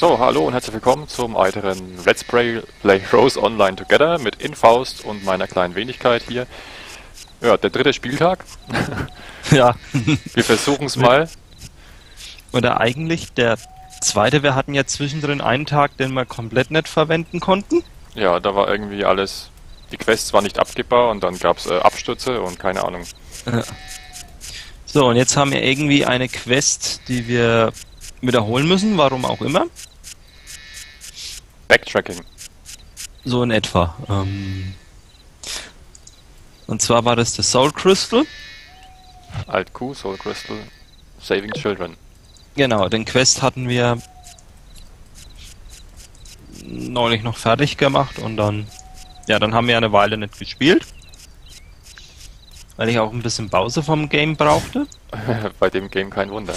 So, hallo und herzlich willkommen zum weiteren Let's Play Rose Online Together mit Infaust und meiner kleinen Wenigkeit hier. Ja, der dritte Spieltag. Ja. Wir versuchen es mal. Oder eigentlich der zweite, wir hatten ja zwischendrin einen Tag, den wir komplett nicht verwenden konnten. Ja, da war irgendwie alles, die Quests waren nicht abgibbar und dann gab es Abstürze und keine Ahnung. So, und jetzt haben wir irgendwie eine Quest, die wir wiederholen müssen, warum auch immer. Backtracking. So in etwa. Und zwar war das Soul Crystal. Alt Q, Soul Crystal, Saving Children. Genau, den Quest hatten wir neulich noch fertig gemacht und dann haben wir eine Weile nicht gespielt. Weil ich auch ein bisschen Pause vom Game brauchte. Bei dem Game kein Wunder.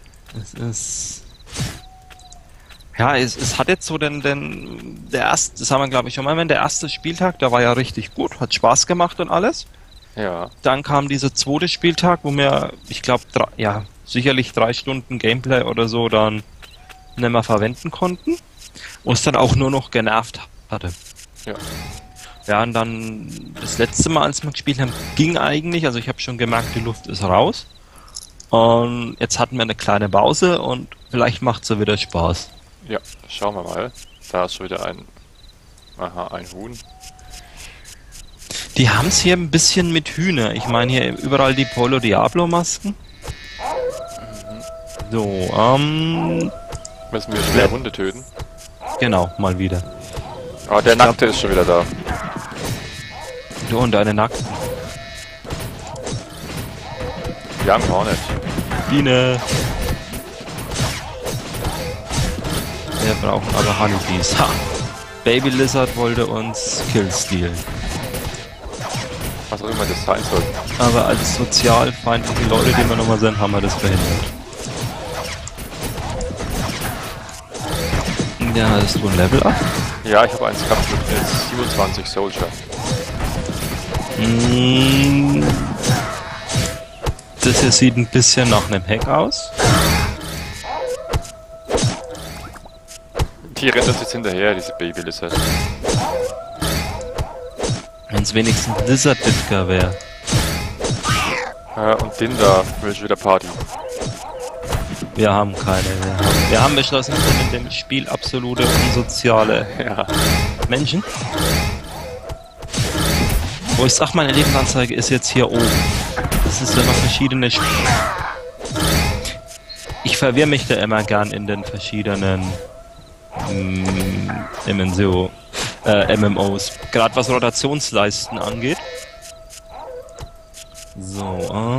Es hat jetzt so der erste, das haben wir glaube ich schon mal, der erste Spieltag, der war ja richtig gut, hat Spaß gemacht und alles. Ja. Dann kam dieser zweite Spieltag, wo wir, ich glaube, sicherlich 3 Stunden Gameplay oder so dann nicht mehr verwenden konnten. Und es dann auch nur noch genervt hatte. Ja. Ja, und dann das letzte Mal, als wir gespielt haben, ging eigentlich, also ich habe schon gemerkt, die Luft ist raus. Und jetzt hatten wir eine kleine Pause und vielleicht macht es ja wieder Spaß. Ja, schauen wir mal. Da ist schon wieder ein Huhn. Die haben es hier ein bisschen mit Hühner. Ich meine hier überall die Polo Diablo Masken. So, Müssen wir schwer Hunde töten? genau, mal wieder. Aber der Nackte ist schon wieder da. Du und deine Nackten. Wir haben auch nicht. Biene. Wir brauchen aber Honeybees. Ha! Baby Lizard wollte uns Kill stealen. Was auch immer das sein soll. Aber als sozial feindliche Leute, die wir nochmal sind, haben wir das verhindert. Ja, hast du ein Level up? Ja, ich habe eins gehabt mit jetzt 27 Soldier. Das hier sieht ein bisschen nach einem Hack aus. Die rennt uns jetzt hinterher, diese Baby Lizard. Wenn es wenigstens Lizard Ditker wäre. Und den da will ich wieder Party. Wir haben keine. Wir haben beschlossen, wir sind in dem Spiel absolute unsoziale Menschen. Wo ich sag, meine Lebensanzeige ist jetzt hier oben. Das ist immer verschiedene Ich verwirre mich da immer gern in den verschiedenen MMOs. Gerade was Rotationsleisten angeht. So,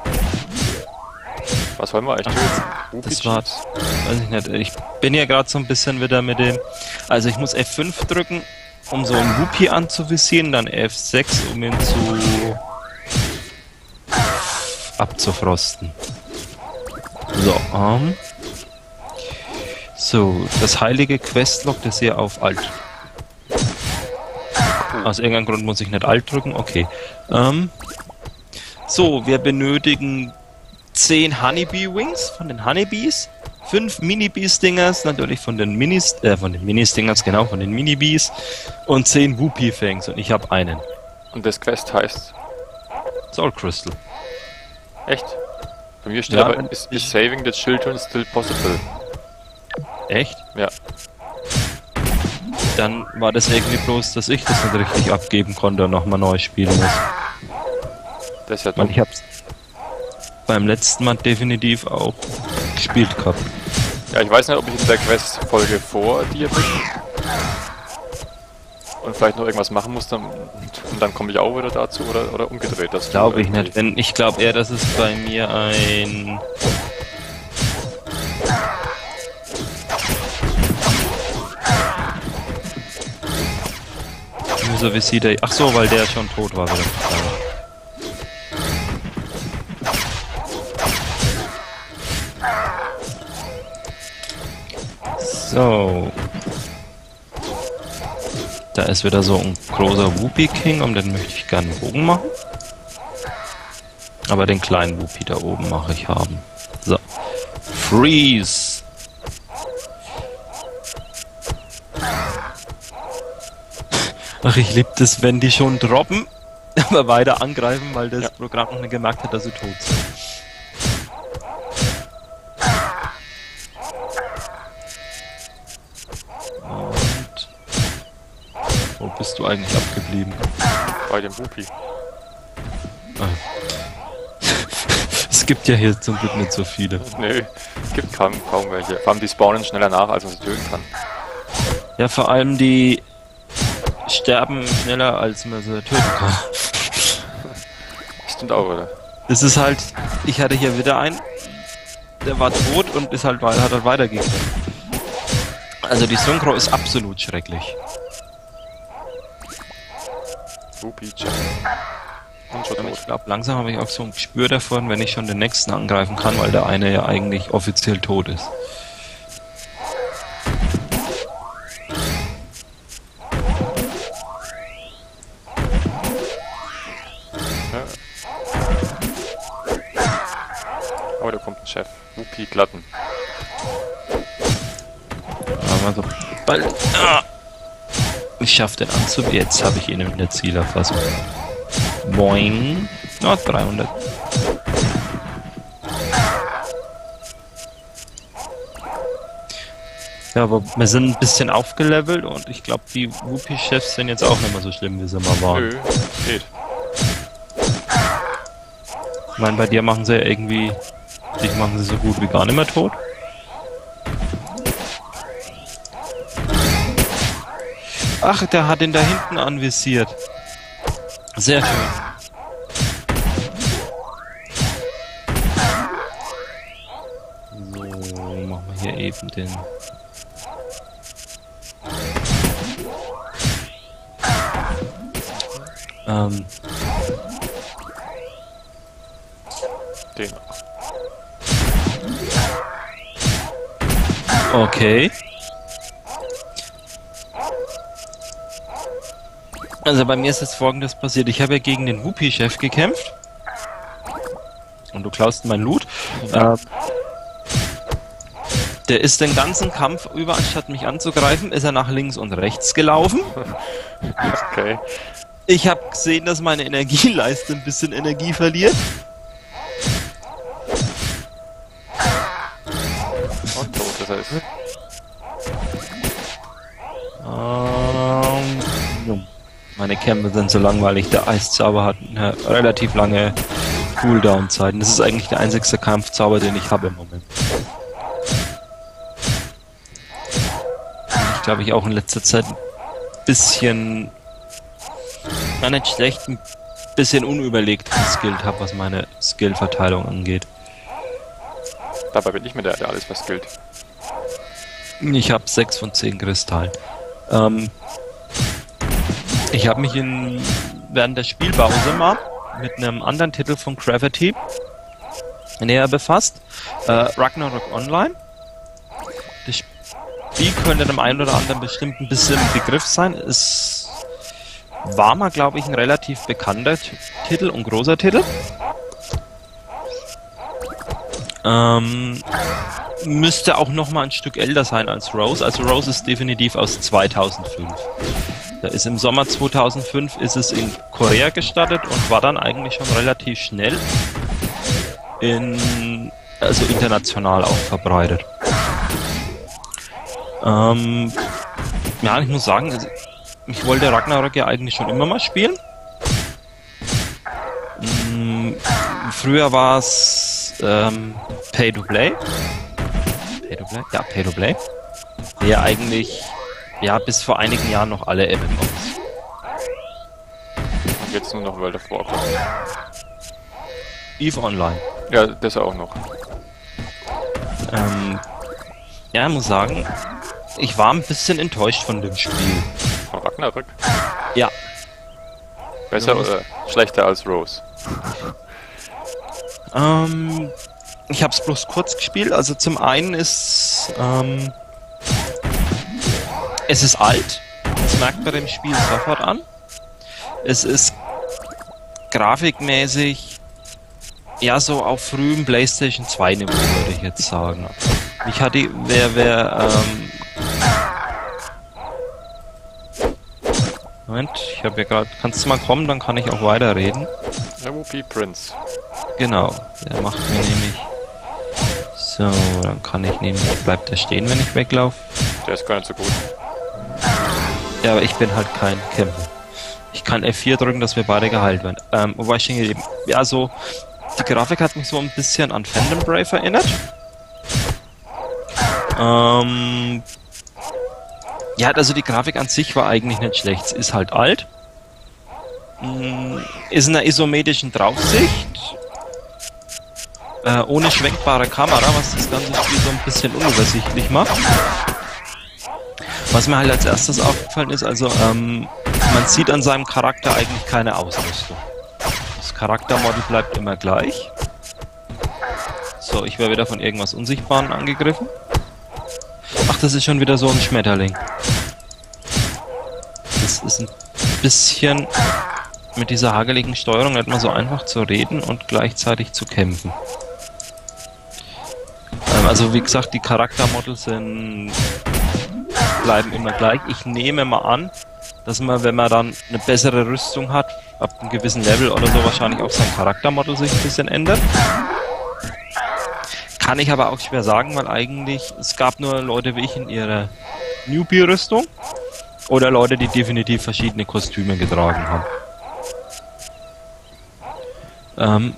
Was wollen wir eigentlich tun? das war, weiß ich nicht, ich bin ja gerade so ein bisschen wieder mit dem, also ich muss F5 drücken, um so einen Whoopi anzuvisieren, dann F6, um ihn abzufrosten. So, das heilige Questlog, das hier auf Alt. Aus irgendeinem Grund muss ich nicht Alt drücken, okay. So, wir benötigen 10 Honeybee Wings von den Honeybees, 5 Mini-Bees-Dingers, natürlich von den Minis-Dingers, genau, von den Mini-Bees und 10 Whoopi-Fangs und ich habe einen. Und das Quest heißt? Soul Crystal. Echt? Bei mir steht aber, is saving the children still possible? Echt? Ja. Dann war das irgendwie bloß, dass ich das nicht richtig abgeben konnte und nochmal neu spielen muss. Das ist ja Weil dumm. ich hab's beim letzten Mal definitiv auch gespielt gehabt. Ja, ich weiß nicht, ob ich in der Quest-Folge vor dir bin. Und vielleicht noch irgendwas machen muss, und dann komme ich auch wieder dazu oder umgedreht. Das Glaube ich nicht. Ich glaube eher, dass es bei mir ein... So wie sie der... Ach so, weil der schon tot war. So. Da ist wieder so ein großer Whoopi King, um den möchte ich gerne einen Bogen machen. Aber den kleinen Whoopi da oben mache ich haben. So. Freeze! Ach, ich liebe das, wenn die schon droppen, aber weiter angreifen, weil das Programm noch nicht gemerkt hat, dass sie tot sind. Und wo bist du eigentlich abgeblieben? Bei dem Whoopi. Es gibt ja hier zum Glück nicht so viele. Nö, es gibt kaum welche. Vor allem die spawnen schneller nach, als man sie töten kann. Ja, vor allem die sterben schneller, als man sie töten kann. Stimmt auch, oder? Das ist halt, ich hatte hier wieder einen, der war tot und ist halt, hat halt weitergegangen. Also die Synchro ist absolut schrecklich. Whoopi, Jack. Und schon Aber tot. ich glaube, langsam habe ich auch so ein Gespür davon, wenn ich schon den nächsten angreifen kann, weil der eine ja eigentlich offiziell tot ist. Ja. Oh, da kommt ein Chef. Whoopi Glatten. Aber sobald ich schaffe den Anzug, jetzt habe ich ihn in der Zielerfassung. Boing. Oh, 300. Ja, aber wir sind ein bisschen aufgelevelt und ich glaube, die Whoopi-Chefs sind jetzt auch nicht mehr so schlimm, wie sie mal waren. Nö, geht. Ich meine, bei dir machen sie ja irgendwie, dich machen sie so gut wie gar nicht mehr tot. Ach, der hat ihn da hinten anvisiert. Sehr schön. So, machen wir hier eben den... Den. Okay. Also bei mir ist jetzt Folgendes passiert. Ich habe ja gegen den Whoopi-Chef gekämpft. Und du klaust mein Loot. Der ist den ganzen Kampf über, anstatt mich anzugreifen, ist er nach links und rechts gelaufen. Okay. Ich habe gesehen, dass meine Energieleiste ein bisschen Energie verliert. Und tot, das heißt. Meine Kämpfe sind so langweilig. Der Eiszauber hat eine relativ lange Cooldown-Zeit. Das ist eigentlich der einzigste Kampfzauber, den ich habe im Moment. Ich glaube, ich auch in letzter Zeit ein bisschen, gar nicht schlecht, ein bisschen unüberlegt geskillt habe, was meine Skillverteilung angeht. Dabei bin ich mir der alles verskillt. Ich habe 6 von 10 Kristallen. Ich habe mich während der Spielpause mal mit einem anderen Titel von Gravity näher befasst. Ragnarok Online. Das Spiel könnte dem einen oder anderen bestimmt ein bisschen ein Begriff sein. Es war mal, glaube ich, ein relativ bekannter Titel und großer Titel. Müsste auch noch mal ein Stück älter sein als Rose. Also Rose ist definitiv aus 2005. Da ist im Sommer 2005 ist es in Korea gestartet und war dann eigentlich schon relativ schnell also international auch verbreitet. Ja, ich muss sagen, ich wollte Ragnarok ja eigentlich schon immer mal spielen. Früher war es Pay to Play. Pay to Play? Ja, Pay to Play. Der eigentlich bis vor einigen Jahren noch alle MMOs. Und jetzt nur noch World of Warcraft. EVE Online. Ja, das auch noch. Ja, ich muss sagen, ich war ein bisschen enttäuscht von dem Spiel. Von Ragnarök? Ja. Besser oder schlechter als Rose? Ich habe es bloß kurz gespielt. Also zum einen ist es ist alt. Das merkt man dem Spiel sofort an. Es ist grafikmäßig so auf frühem PlayStation 2 Niveau, würde ich jetzt sagen. Ich hatte, Moment, ich habe ja gerade... Kannst du mal kommen, dann kann ich auch weiterreden. Der Whoopi Prince. Genau, der macht mir nämlich... So, dann kann ich nämlich... Bleibt er stehen, wenn ich weglaufe? Der ist gar nicht so gut. Ja, aber ich bin halt kein Kämpfer. Ich kann F4 drücken, dass wir beide geheilt werden. Wobei ich denke, ja, so... Die Grafik hat mich so ein bisschen an Phantom Brave erinnert. Ja, also die Grafik an sich war eigentlich nicht schlecht. Es ist halt alt. Ist in einer isometrischen Draufsicht. Ohne schwenkbare Kamera, was das ganze Spiel so ein bisschen unübersichtlich macht. Was mir halt als erstes aufgefallen ist, also man sieht an seinem Charakter eigentlich keine Ausrüstung. Das Charaktermodell bleibt immer gleich. So, ich werde wieder von irgendwas Unsichtbaren angegriffen. Ach, das ist schon wieder so ein Schmetterling. Das ist ein bisschen mit dieser hageligen Steuerung nicht mal so einfach zu reden und gleichzeitig zu kämpfen. Also wie gesagt, die Charaktermodels bleiben immer gleich. Ich nehme mal an, dass man, wenn man dann eine bessere Rüstung hat, ab einem gewissen Level oder so, wahrscheinlich auch sein Charaktermodell sich ein bisschen ändert. Kann ich aber auch schwer sagen, weil eigentlich es gab nur Leute wie ich in ihrer Newbie-Rüstung oder Leute, die definitiv verschiedene Kostüme getragen haben.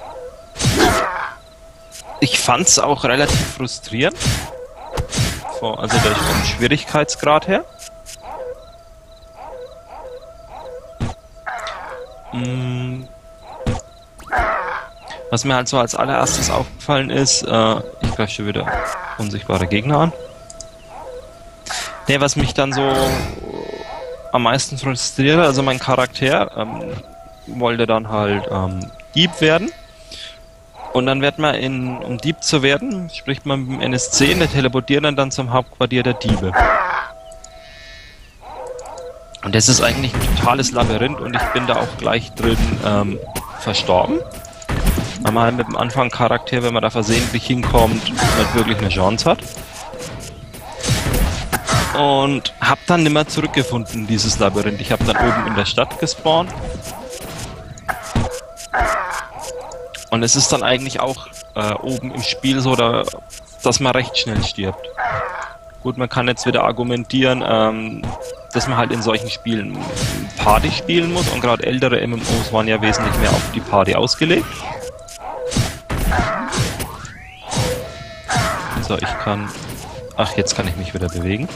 Ich fand's auch relativ frustrierend, also vom Schwierigkeitsgrad her. Was mir halt so als allererstes aufgefallen ist, ich greife schon wieder unsichtbare Gegner an. Ne, was mich dann so am meisten frustriert, also mein Charakter wollte dann halt Dieb werden. Und dann wird man, um Dieb zu werden, spricht man mit dem NSC, der teleportiert dann zum Hauptquartier der Diebe. Und das ist eigentlich ein totales Labyrinth und ich bin da auch gleich drin verstorben. Weil man halt mit dem Anfang-Charakter, wenn man da versehentlich hinkommt, nicht wirklich eine Chance hat. Und hab dann nimmer zurückgefunden in dieses Labyrinth. Ich habe dann oben in der Stadt gespawnt. Und es ist dann eigentlich auch oben im Spiel so, dass man recht schnell stirbt. Gut, man kann jetzt wieder argumentieren, dass man halt in solchen Spielen Party spielen muss. Und gerade ältere MMOs waren ja wesentlich mehr auf die Party ausgelegt. So, ich kann... Ach, jetzt kann ich mich wieder bewegen.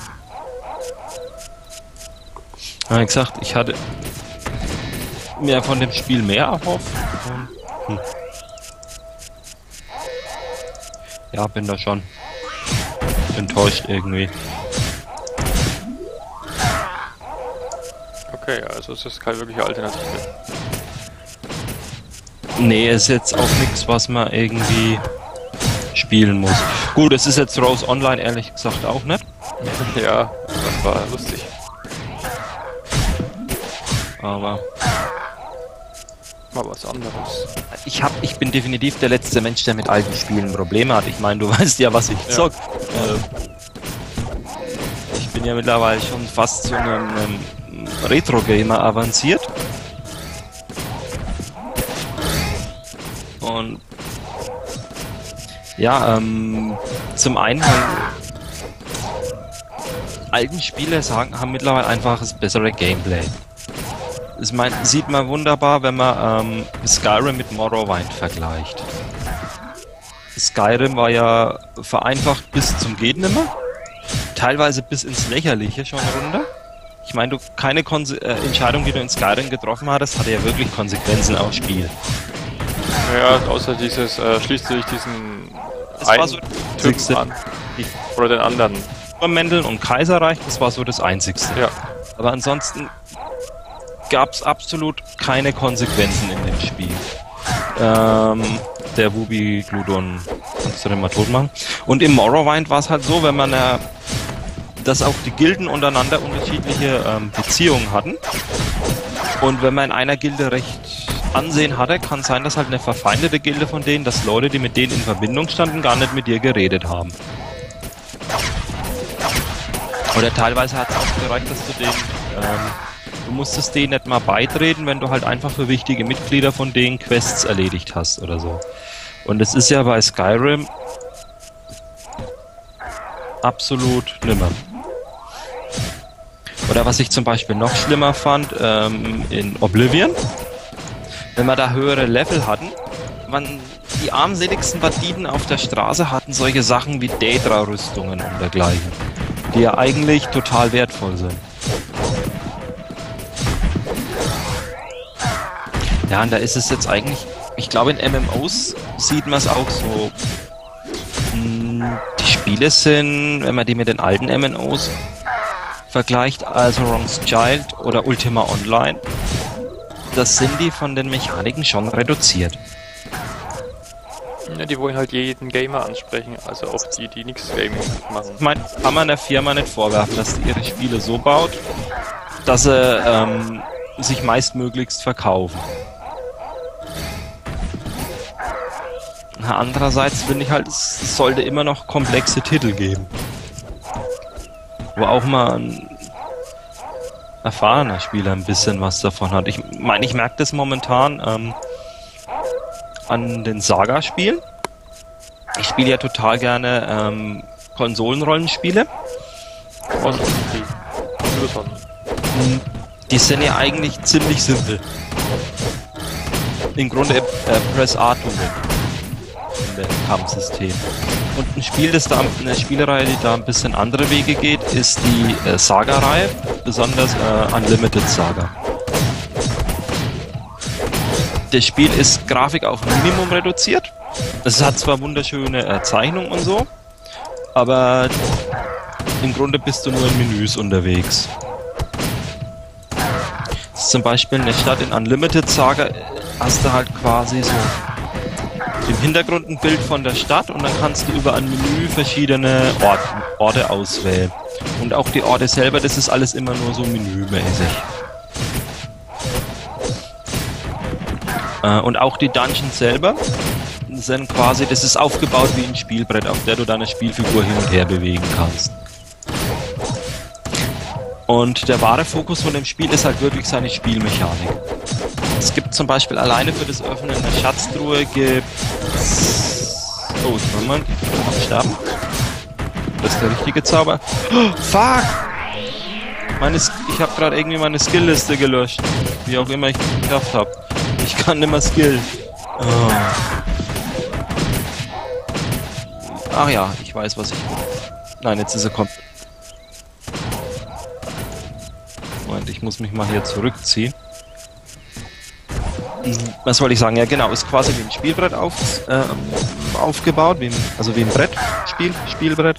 Wie gesagt, ich hatte mir von dem Spiel mehr erhofft. Ja, bin da schon enttäuscht irgendwie. Okay, also es ist keine wirkliche Alternative. Nee, es ist jetzt auch nichts, was man irgendwie spielen muss. Gut, es ist jetzt Rose Online ehrlich gesagt auch nicht. Ja, das war lustig. Aber mal was anderes. Ich bin definitiv der letzte Mensch, der mit alten Spielen Probleme hat. Ich meine, du weißt ja, was ich zock. Ich bin ja mittlerweile schon fast zu einem Retro-Gamer avanciert. Und ja, zum einen alten Spiele haben mittlerweile einfach das bessere Gameplay. Das sieht man wunderbar, wenn man Skyrim mit Morrowind vergleicht. Skyrim war ja vereinfacht bis zum Gehtnimmer, teilweise bis ins Lächerliche schon runter. Ich meine, keine Entscheidung, die du in Skyrim getroffen hattest, hatte ja wirklich Konsequenzen aufs Spiel. Ja, außer dieses, schließt du dich diesen einen so Typen an. Oder den anderen. Mendeln und Kaiserreich, das war so das Einzigste. Ja. Aber ansonsten gab es absolut keine Konsequenzen in dem Spiel. Der Whoopi Gludon kannst du den mal tot machen. Und im Morrowind war es halt so, wenn man dass auch die Gilden untereinander unterschiedliche Beziehungen hatten. Und wenn man in einer Gilde recht Ansehen hatte, kann sein, dass halt eine verfeindete Gilde von denen, dass Leute, die mit denen in Verbindung standen, gar nicht mit dir geredet haben. Oder teilweise hat es auch gereicht, dass du den Du musstest denen nicht mal beitreten, wenn du halt einfach für wichtige Mitglieder von denen Quests erledigt hast oder so. Und es ist ja bei Skyrim absolut nimmer. Oder was ich zum Beispiel noch schlimmer fand, in Oblivion, wenn wir da höhere Level hatten, die armseligsten Banditen auf der Straße hatten solche Sachen wie Daedra-Rüstungen und dergleichen, die ja eigentlich total wertvoll sind. Ja, und da ist es jetzt eigentlich, ich glaube in MMOs sieht man es auch so. Die Spiele sind, wenn man die mit den alten MMOs vergleicht, also Wrong's Child oder Ultima Online, das sind die von den Mechaniken schon reduziert. Ja, die wollen halt jeden Gamer ansprechen, also auch die, die nichts Gaming machen. Ich meine, kann man der Firma nicht vorwerfen, dass die ihre Spiele so baut, dass sie sich meistmöglichst verkaufen. Andererseits finde ich halt, es sollte immer noch komplexe Titel geben. Wo auch mal ein erfahrener Spieler ein bisschen was davon hat. Ich meine, ich merke das momentan an den Saga-Spielen. Ich spiele ja total gerne Konsolenrollenspiele. Die sind ja eigentlich ziemlich simpel. Im Grunde Press A to win. Im Kampfsystem. Und ein Spiel, eine Spielereihe, die da ein bisschen andere Wege geht, ist die Saga-Reihe, besonders Unlimited Saga. Das Spiel ist Grafik auf Minimum reduziert. Es hat zwar wunderschöne Zeichnungen und so, aber im Grunde bist du nur in Menüs unterwegs. Das ist zum Beispiel eine Stadt in Unlimited Saga, hast du halt quasi so im Hintergrund ein Bild von der Stadt und dann kannst du über ein Menü verschiedene Orte auswählen. Und auch die Orte selber, das ist alles immer nur so menümäßig. Und auch die Dungeons selber sind quasi, das ist aufgebaut wie ein Spielbrett, auf der du deine Spielfigur hin und her bewegen kannst. Und der wahre Fokus von dem Spiel ist halt wirklich seine Spielmechanik. Es gibt zum Beispiel alleine für das Öffnen einer Schatztruhe Oh, Moment, ich kann sterben. Das ist der richtige Zauber. Oh, fuck! Ich habe gerade irgendwie meine Skillliste gelöscht. Wie auch immer ich das geschafft habe. Ich kann nicht mehr skillen. Oh. Ach ja, ich weiß, was ich will. Nein, jetzt ist er kommt. Moment, ich muss mich mal hier zurückziehen. Was wollte ich sagen? Ja genau, ist quasi wie ein Spielbrett aufgebaut, also wie ein Spielbrett.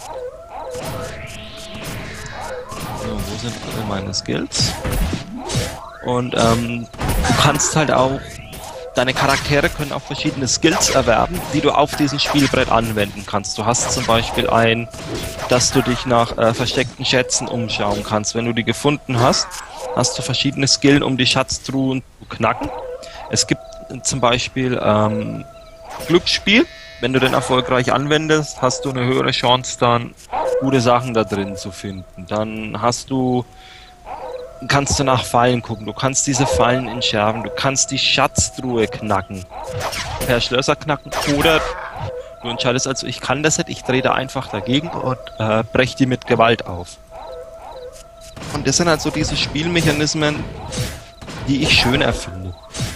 So, wo sind alle meine Skills? Und du kannst halt auch, deine Charaktere können auch verschiedene Skills erwerben, die du auf diesem Spielbrett anwenden kannst. Du hast zum Beispiel dass du dich nach versteckten Schätzen umschauen kannst. Wenn du die gefunden hast, hast du verschiedene Skills, um die Schatztruhen zu knacken. Es gibt zum Beispiel Glücksspiel. Wenn du den erfolgreich anwendest, hast du eine höhere Chance, dann gute Sachen da drin zu finden. Dann kannst du nach Fallen gucken. Du kannst diese Fallen entschärfen. Du kannst die Schatztruhe knacken. Per Schlösser knacken. Oder du entscheidest also, ich kann das nicht, ich drehe da einfach dagegen und breche die mit Gewalt auf. Und das sind halt so diese Spielmechanismen, die ich schön erfinde.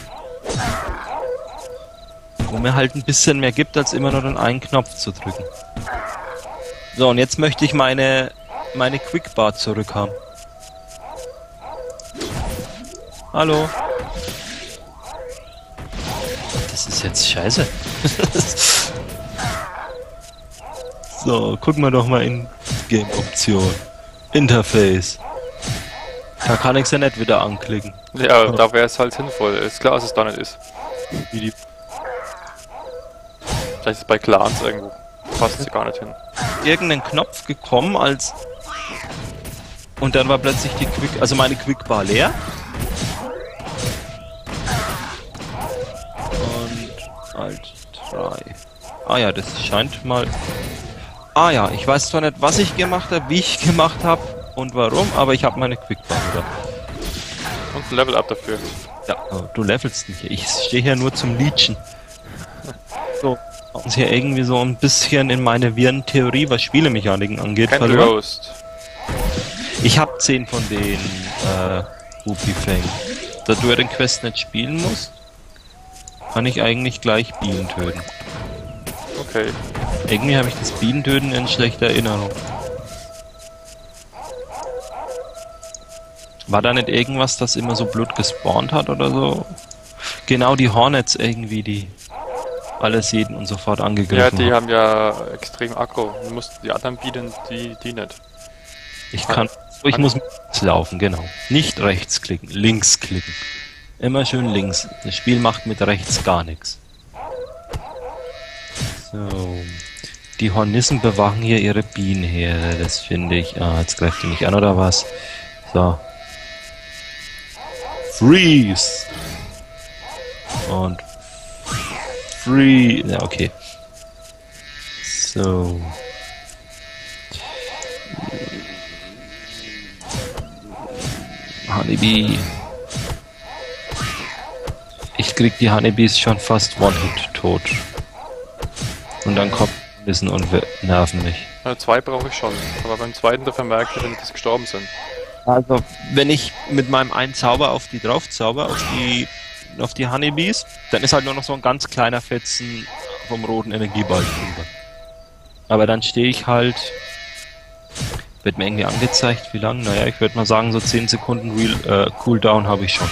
Wo mir halt ein bisschen mehr gibt, als immer nur den einen Knopf zu drücken. So, und jetzt möchte ich meine Quickbar zurückhaben. Hallo? Das ist jetzt scheiße. So, gucken wir doch mal in Game-Option. Interface. Da kann ich es ja nicht wieder anklicken. Ja, da wäre es halt sinnvoll. Ist klar, dass es da nicht ist. Wie die Vielleicht ist es bei Clans irgendwo. Passt sie gar nicht hin. Irgendeinen Knopf gekommen und dann war plötzlich meine Quickbar leer. Und Alt 3. Ah ja, das scheint mal. Ah ja, ich weiß zwar nicht, was ich gemacht habe, wie ich gemacht habe und warum, aber ich habe meine Quickbar wieder. Und ein Level Up dafür. Ja, aber du levelst nicht. Ich stehe hier nur zum Leechen. So, uns hier irgendwie so ein bisschen in meine Virentheorie, was Spielemechaniken angeht, Candle verloren. Roast. Ich habe 10 von den Whoopi-Fang. Da du ja den Quest nicht spielen musst, kann ich eigentlich gleich Bienen töten. Okay. Irgendwie habe ich das Bienentöten in schlechter Erinnerung. War da nicht irgendwas, das immer so Blut gespawnt hat oder so? Genau, die Hornets irgendwie, die alles jeden und sofort Ja, angegriffen die haben. haben ja extrem Aggro. Du musst die anderen bieten, die nicht. Ich muss links laufen, genau. Nicht rechts klicken, links klicken. Immer schön links. Das Spiel macht mit rechts gar nichts. So. Die Hornissen bewachen hier ihre Bienenherde, das finde ich. Ah, jetzt greift die mich an, oder was? So. Freeze! Und Free. Ja, okay. So. Honeybee. Ich krieg die Honeybees schon fast One-Hit tot. Und dann kommt Wissen und nerven mich. Also 2 brauche ich schon. Aber beim zweiten da vermerkt, wenn die das gestorben sind. Also, wenn ich mit meinem einen Zauber auf die drauf zauber, auf die Honeybees, dann ist halt nur noch so ein ganz kleiner Fetzen vom roten Energieball drüber. Aber dann stehe ich halt, wird mir irgendwie angezeigt, wie lang? Naja, ich würde mal sagen, so 10 Sekunden Cooldown habe ich schon.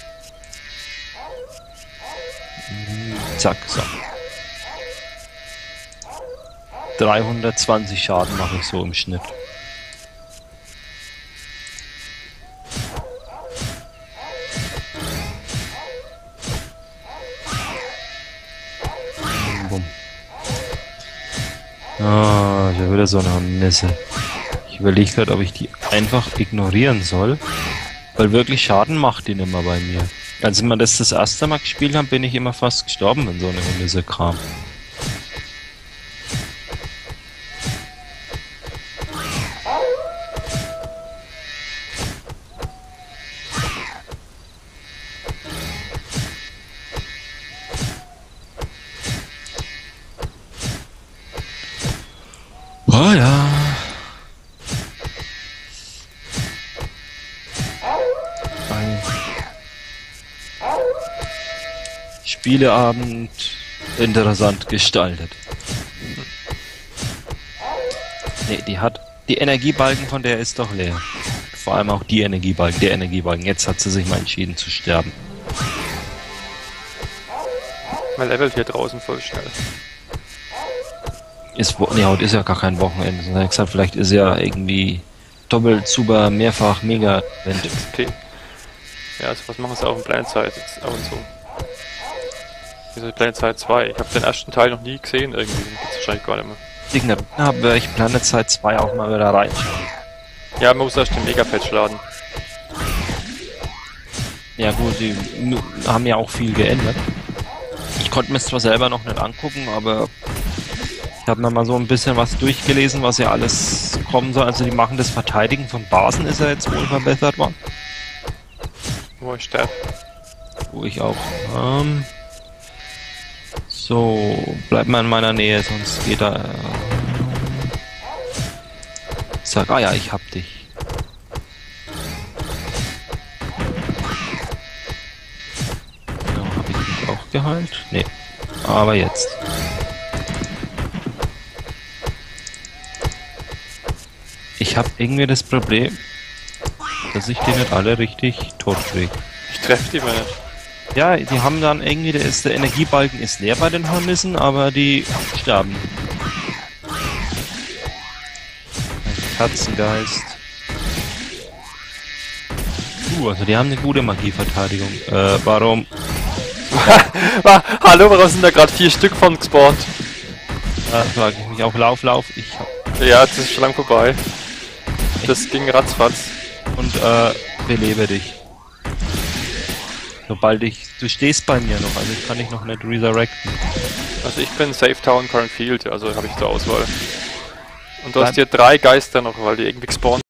Zack, so. 320 Schaden mache ich so im Schnitt. Bumm. Ah, ich habe wieder so eine Messe. Ich überlege gerade, ob ich die einfach ignorieren soll, weil wirklich Schaden macht die nicht mehr bei mir. Als wir das erste Mal gespielt haben, bin ich immer fast gestorben, wenn so eine Messe kam. Oh ja. Ein Spieleabend interessant gestaltet. Nee, die Energiebalken von der ist doch leer. Vor allem auch die Energiebalken, der Energiebalken. Jetzt hat sie sich mal entschieden zu sterben. Man levelt hier draußen voll schnell. Heute ist ja gar kein Wochenende. Sondern ich gesagt, vielleicht ist ja irgendwie doppelt, super, mehrfach, mega Event. XP. Ja, also was machen sie auf dem Planet Side jetzt ab und zu? Diese Planet Side 2. Ich habe den ersten Teil noch nie gesehen irgendwie. Den gibt's wahrscheinlich gar nicht mehr. Digga, habe ich Planet Side 2 auch mal wieder reinschauen. Ja, man muss erst den Mega-Patch laden. Ja gut, die haben ja auch viel geändert. Ich konnte mir es zwar selber noch nicht angucken, aber ich habe mir mal so ein bisschen was durchgelesen, was ja alles kommen soll. Also die machen das Verteidigen von Basen ist ja jetzt wohl verbessert worden. Wo ich sterbe. Wo ich auch. So, bleib mal in meiner Nähe, sonst geht er. Sag, ah ja, ich hab dich. Ja, hab ich dich auch geheilt? Nee. Aber jetzt. Ich hab irgendwie das Problem, dass ich die nicht alle richtig tot krieg. Ich treffe die mal nicht. Ja, die haben dann irgendwie, der Energiebalken ist leer bei den Hornissen, aber die sterben. Ein Katzengeist. Also die haben eine gute Magieverteidigung. Warum? Hallo, warum sind da gerade 4 Stück von gespawnt? Frage ich mich auch. Lauf. Ja, das ist schon lang vorbei. Das ging ratzfatz. Und belebe dich. Sobald du stehst bei mir noch, also ich kann dich noch nicht resurrecten. Also ich bin Safe Town Current Field, also habe ich zur Auswahl. Und du hast hier 3 Geister noch, weil die irgendwie gespawnt